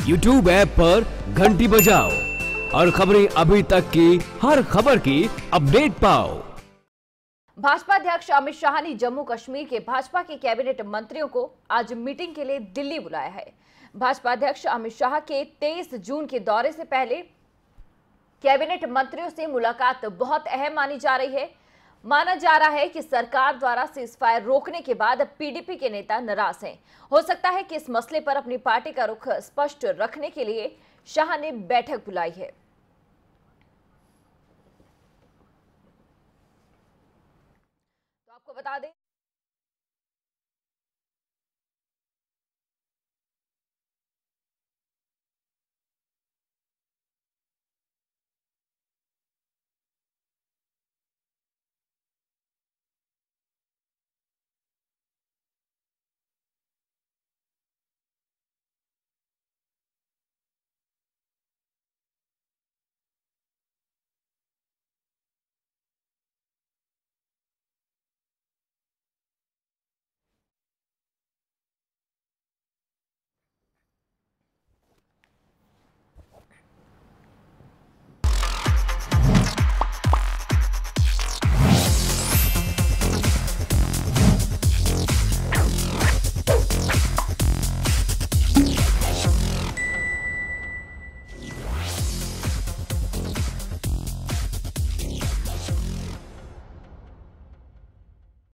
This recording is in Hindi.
YouTube ऐप पर घंटी बजाओ और खबरें अभी तक की हर खबर की अपडेट पाओ। भाजपा अध्यक्ष अमित शाह ने जम्मू कश्मीर के भाजपा के कैबिनेट मंत्रियों को आज मीटिंग के लिए दिल्ली बुलाया है। भाजपा अध्यक्ष अमित शाह के 23 जून के दौरे से पहले कैबिनेट मंत्रियों से मुलाकात बहुत अहम मानी जा रही है। माना जा रहा है कि सरकार द्वारा सीजफायर रोकने के बाद पीडीपी के नेता नाराज हैं। हो सकता है कि इस मसले पर अपनी पार्टी का रुख स्पष्ट रखने के लिए शाह ने बैठक बुलाई है। तो आपको बता दें